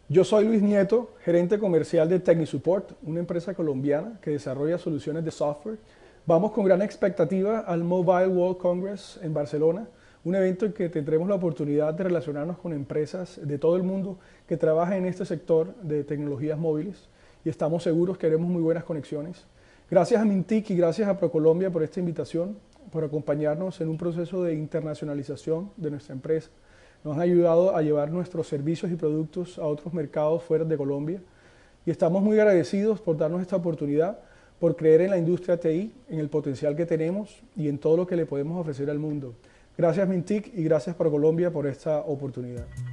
Yo soy Luis Nieto, gerente comercial de TechniSupport, una empresa colombiana que desarrolla soluciones de software. Vamos con gran expectativa al Mobile World Congress en Barcelona, un evento en que tendremos la oportunidad de relacionarnos con empresas de todo el mundo que trabajan en este sector de tecnologías móviles y estamos seguros que haremos muy buenas conexiones. Gracias a Mintic y gracias a ProColombia por esta invitación, por acompañarnos en un proceso de internacionalización de nuestra empresa. Nos han ayudado a llevar nuestros servicios y productos a otros mercados fuera de Colombia y estamos muy agradecidos por darnos esta oportunidad, por creer en la industria TI, en el potencial que tenemos y en todo lo que le podemos ofrecer al mundo. Gracias Mintic y gracias ProColombia por esta oportunidad.